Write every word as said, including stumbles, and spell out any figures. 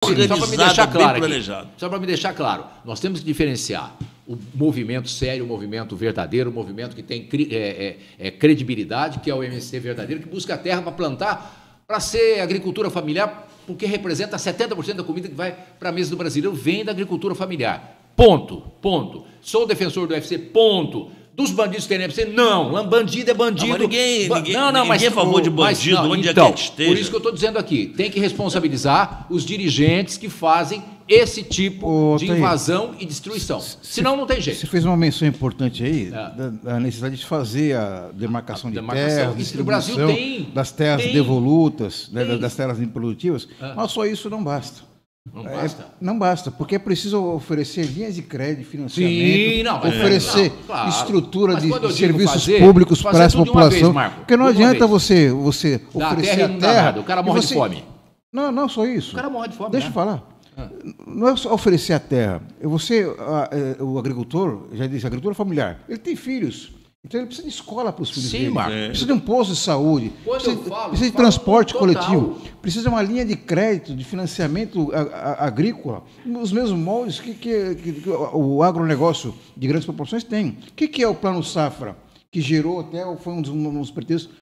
organizada, me deixar bem claro planejada. aqui, só para me deixar claro, nós temos que diferenciar o movimento sério, o movimento verdadeiro, o movimento que tem é, é, é, credibilidade, que é o M S C verdadeiro, que busca a terra para plantar, para ser agricultura familiar, porque representa setenta por cento da comida que vai para a mesa do brasileiro, vem da agricultura familiar. Ponto, ponto. Sou defensor do U F C, ponto. Dos bandidos que tem no U F C, não. Bandido é bandido. Não, ninguém, ninguém, não, não, ninguém mas, é a favor de bandido, mas, não, onde então, é que esteja. Por isso que eu estou dizendo aqui, tem que responsabilizar os dirigentes que fazem esse tipo Ô, de Thaís, invasão e destruição. Senão não tem jeito. Você fez uma menção importante aí, É. da, da necessidade de fazer a demarcação A de demarcação. terras, Isso no distribuição Brasil tem. das terras Tem. devolutas, né, Tem. das terras improdutivas, É. mas só isso não basta. Não É, basta. não basta, porque é preciso oferecer linhas de crédito, financiamento, Sim, não, mas- oferecer não, claro. estrutura Mas de, quando eu de digo serviços fazer, públicos fazer para essa tudo de uma população. vez, Marco, porque não de uma adianta vez. você, você Dá a oferecer terra e a não dá terra. nada, o cara e morre de você- fome. Não, não só isso. O cara morre de fome, Deixa né? eu falar. Ah. Não é só oferecer a terra. É Você, a- é, o agricultor, já disse, agricultor familiar, ele tem filhos. Então ele precisa de escola para os filhos Sim, dele. Marco. Precisa de um posto de saúde. Quando Precisa, eu falo, precisa de falo transporte total. coletivo. Precisa de uma linha de crédito, de financiamento a- a- agrícola. Os mesmos moldes que, que- que- que o agronegócio de grandes proporções tem. O que, que é o Plano Safra? Que gerou até, foi um dos, um dos pretextos